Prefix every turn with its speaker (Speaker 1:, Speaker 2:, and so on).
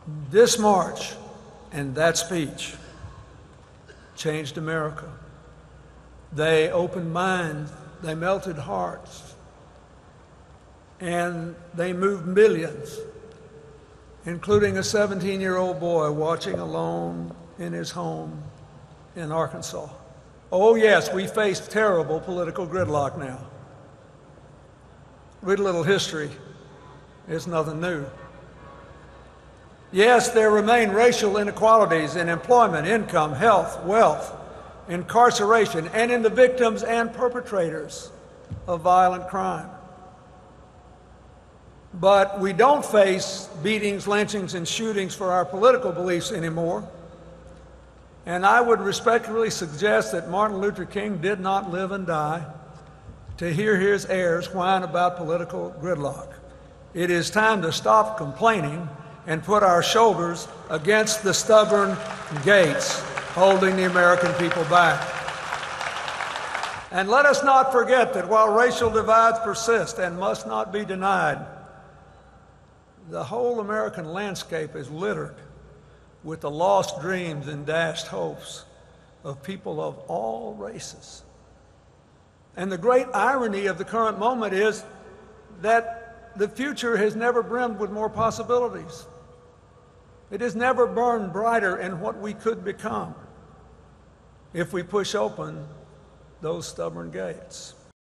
Speaker 1: This march and that speech changed America. They opened minds, they melted hearts, and they moved millions, including a 17-year-old boy watching alone in his home in Arkansas. Oh yes, we face terrible political gridlock now. Read a little history. It's nothing new. Yes, there remain racial inequalities in employment, income, health, wealth, incarceration, and in the victims and perpetrators of violent crime. But we don't face beatings, lynchings, and shootings for our political beliefs anymore. And I would respectfully suggest that Martin Luther King did not live and die to hear his heirs whine about political gridlock. It is time to stop complaining and put our shoulders against the stubborn gates holding the American people back. And let us not forget that while racial divides persist and must not be denied, the whole American landscape is littered with the lost dreams and dashed hopes of people of all races. And the great irony of the current moment is that the future has never brimmed with more possibilities. It has never burned brighter in what we could become if we push open those stubborn gates.